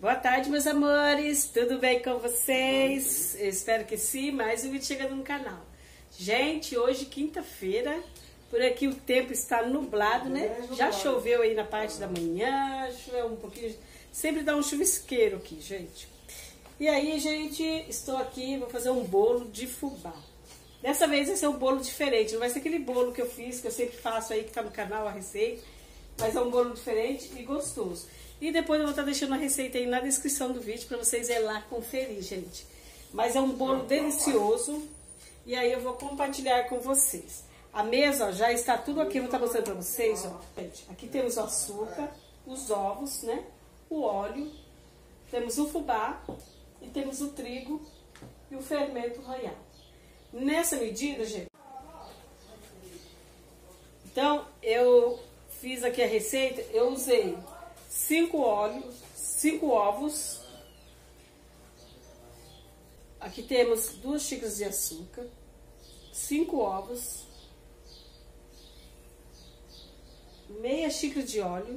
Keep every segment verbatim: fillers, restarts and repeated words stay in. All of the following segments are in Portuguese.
Boa tarde, meus amores, tudo bem com vocês? Eu espero que sim, mais um vídeo chegando no canal. Gente, hoje quinta-feira, por aqui o tempo está nublado, né? Já choveu aí na parte da manhã, choveu um pouquinho, sempre dá um chuvisqueiro aqui, gente. E aí, gente, estou aqui, vou fazer um bolo de fubá. Dessa vez vai ser um bolo diferente, não vai ser aquele bolo que eu fiz, que eu sempre faço aí, que tá no canal, a receita. Mas é um bolo diferente e gostoso. E depois eu vou estar deixando a receita aí na descrição do vídeo para vocês irem lá conferir, gente. Mas é um bolo delicioso e aí eu vou compartilhar com vocês. A mesa, ó, já está tudo aqui, eu vou estar mostrando para vocês, ó. Gente, aqui temos o açúcar, os ovos, né? O óleo, temos o fubá e temos o trigo e o fermento ralhado. Nessa medida, gente, então eu fiz aqui a receita, eu usei cinco óleos, cinco ovos. Aqui temos duas xícaras de açúcar, cinco ovos, meia xícara de óleo,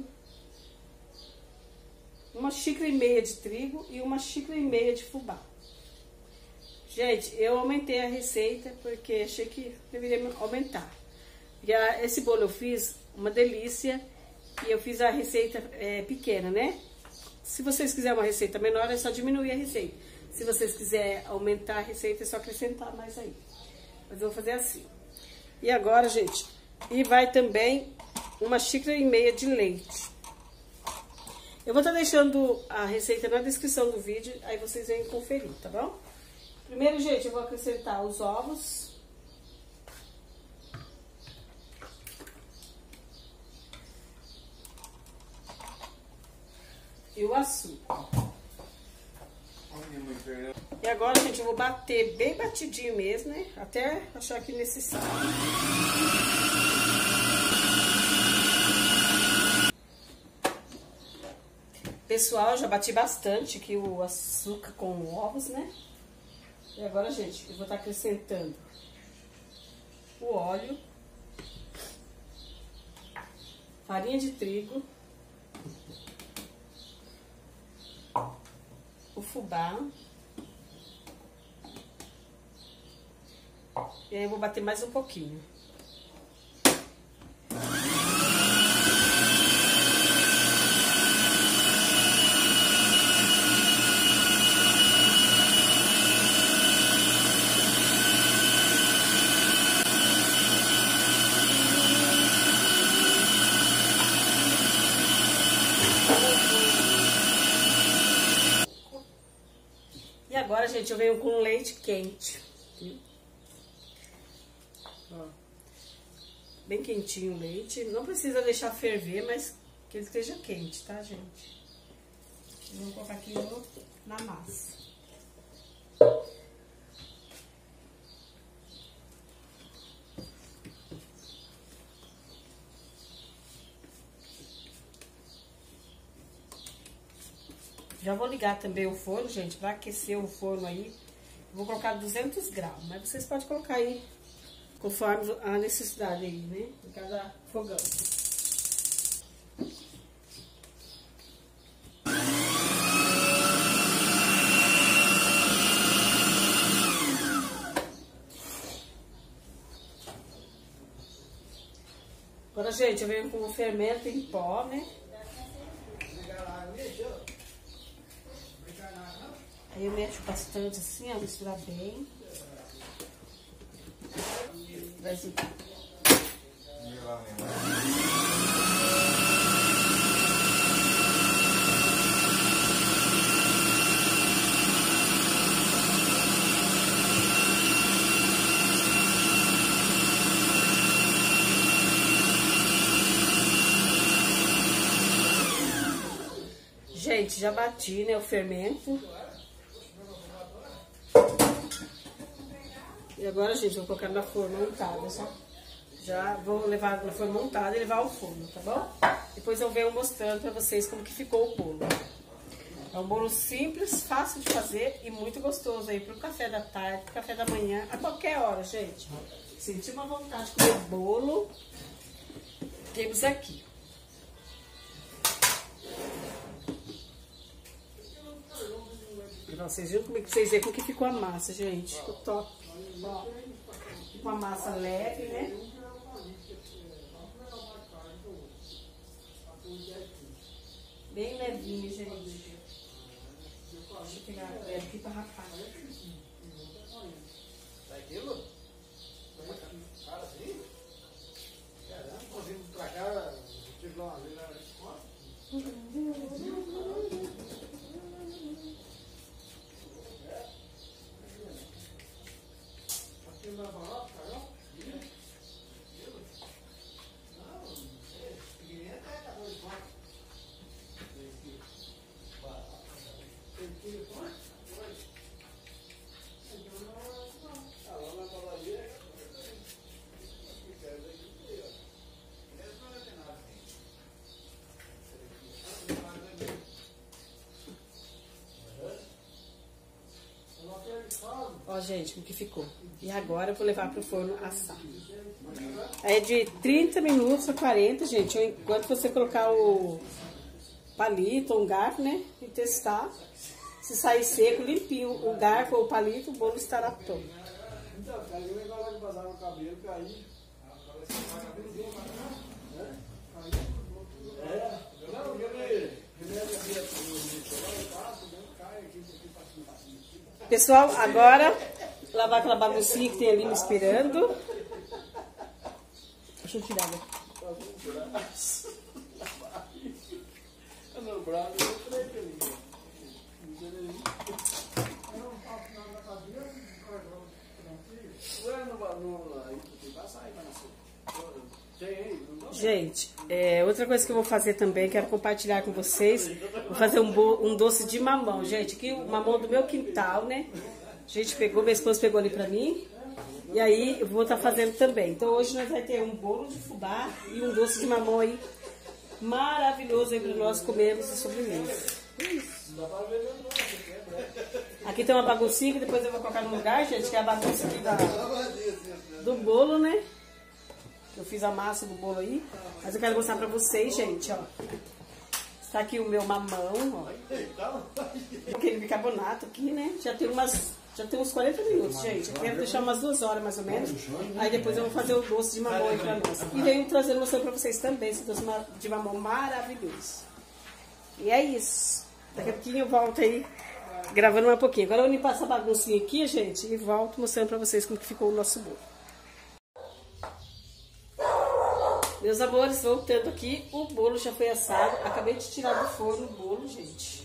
uma xícara e meia de trigo e uma xícara e meia de fubá. Gente, eu aumentei a receita porque achei que deveria aumentar. E a, esse bolo eu fiz uma delícia e eu fiz a receita é, pequena, né? Se vocês quiserem uma receita menor, é só diminuir a receita. Se vocês quiserem aumentar a receita, é só acrescentar mais aí. Mas eu vou fazer assim. E agora, gente, e vai também uma xícara e meia de leite. Eu vou estar deixando a receita na descrição do vídeo, aí vocês vêm conferir, tá bom? Primeiro, gente, eu vou acrescentar os ovos. E o açúcar. E agora, gente, eu vou bater bem batidinho mesmo, né? Até achar que necessário. Pessoal, já bati bastante aqui o açúcar com ovos, né? E agora, gente, eu vou estar acrescentando o óleo, farinha de trigo, o fubá. E aí eu vou bater mais um pouquinho. E agora, gente, eu venho com leite quente. Ó, bem quentinho o leite. Não precisa deixar ferver, mas que ele esteja quente, tá, gente? Eu vou colocar aqui no, na massa. Já vou ligar também o forno, gente, para aquecer o forno aí. Vou colocar duzentos graus, mas vocês podem colocar aí conforme a necessidade aí, né? Em cada fogão. Agora, gente, eu venho com o fermento em pó, né? Aí eu mexo bastante assim, ó, misturar bem. Brasil. Gente, já bati, né, o fermento. E agora, gente, eu vou colocar na forma montada, só. Já vou levar na forma montada e levar ao forno, tá bom? Depois eu venho mostrando pra vocês como que ficou o bolo. É um bolo simples, fácil de fazer e muito gostoso aí pro café da tarde, pro café da manhã, a qualquer hora, gente. Senti uma vontade de comer bolo, temos aqui. Ó, vocês viram como é que vocês veem como que ficou a massa, gente? Ficou top. Ó, ficou uma massa leve, né? Bem levinho, gente. Deixa eu pegar a colher aqui pra rapar. Daquilo? Cara, assim? Caramba, conseguimos pra cá, tive lá uma vez na escola. Aqui não é barato, cara? Não, é pequenininha até acabou de quatro. Tem quilo quanto? Ó, gente, como que ficou. E agora eu vou levar pro forno assar. É de trinta minutos a quarenta, gente. Enquanto você colocar o palito ou um garfo, né? E testar. Se sair seco, limpinho, o garfo ou o palito, o bolo estará pronto. Então, cara, eu ia lá que passar no cabelo, cair. É, não, ele Pessoal, agora lavar aquela baguncinha que tem ali me esperando. Deixa eu tirar agora. No braço, eu falei que ele Gente, é, outra coisa que eu vou fazer também, quero compartilhar com vocês, vou fazer um, bo, um doce de mamão, gente, aqui o mamão do meu quintal, né? A gente pegou, minha esposa pegou ali pra mim, e aí eu vou estar fazendo também. Então hoje nós vamos ter um bolo de fubá e um doce de mamão aí, maravilhoso aí para nós comermos de sobremesa. Isso. Aqui tem uma baguncinha que depois eu vou colocar no lugar, gente, que é a bagunça aqui da, do bolo, né? Eu fiz a massa do bolo aí, mas eu quero mostrar pra vocês, gente, ó. Está aqui o meu mamão, ó. Aquele bicarbonato aqui, né? Já tem umas, já tem uns quarenta minutos, gente. Eu quero deixar umas duas horas mais ou menos. Aí depois eu vou fazer o doce de mamão aí pra nós. E venho trazendo mostrando pra vocês também esse doce de mamão maravilhoso. E é isso. Daqui a pouquinho eu volto aí gravando mais um pouquinho. Agora eu vou limpar essa baguncinha aqui, gente, e volto mostrando pra vocês como que ficou o nosso bolo. Meus amores, voltando aqui, o bolo já foi assado. Acabei de tirar do forno o bolo, gente.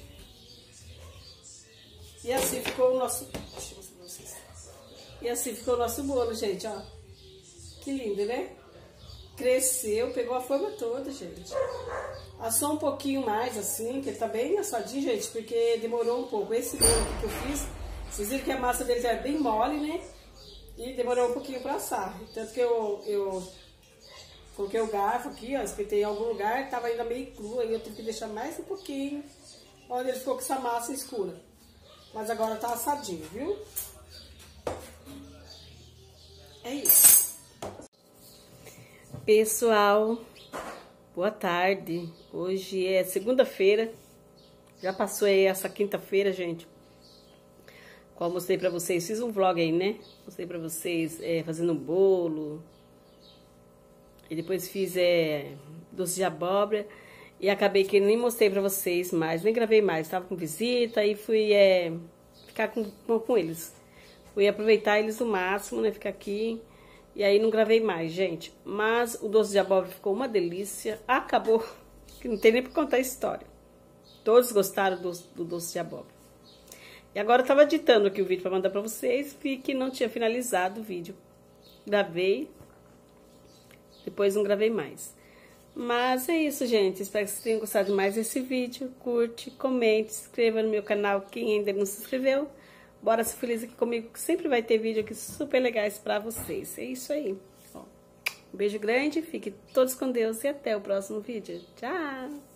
E assim ficou o nosso... Deixa eu mostrar pra vocês. E assim ficou o nosso bolo, gente, ó. Que lindo, né? Cresceu, pegou a forma toda, gente. Assou um pouquinho mais, assim, que ele tá bem assadinho, gente, porque demorou um pouco. Esse bolo aqui que eu fiz, vocês viram que a massa dele é bem mole, né? E demorou um pouquinho pra assar. Tanto que eu... eu coloquei o garfo aqui, ó, espetei em algum lugar, tava ainda meio cru, aí eu tive que deixar mais um pouquinho. Olha, ele ficou com essa massa escura. Mas agora tá assadinho, viu? É isso. Pessoal, boa tarde. Hoje é segunda-feira. Já passou aí essa quinta-feira, gente. Como eu mostrei pra vocês, fiz um vlog aí, né? Mostrei pra vocês é, fazendo um bolo. E depois fiz é, doce de abóbora. E acabei que nem mostrei pra vocês mais, nem gravei mais. Tava com visita e fui é, ficar com, com eles. Fui aproveitar eles o máximo, né? Ficar aqui. E aí não gravei mais, gente. Mas o doce de abóbora ficou uma delícia. Acabou, que não tem nem pra contar a história. Todos gostaram do, do doce de abóbora. E agora eu tava editando aqui o vídeo pra mandar pra vocês. Vi que não tinha finalizado o vídeo. Gravei. Depois não gravei mais. Mas é isso, gente. Espero que vocês tenham gostado mais desse vídeo. Curte, comente, se inscreva no meu canal quem ainda não se inscreveu. Bora ser feliz aqui comigo, que sempre vai ter vídeo aqui super legais pra vocês. É isso aí. Um beijo grande, fiquem todos com Deus e até o próximo vídeo. Tchau!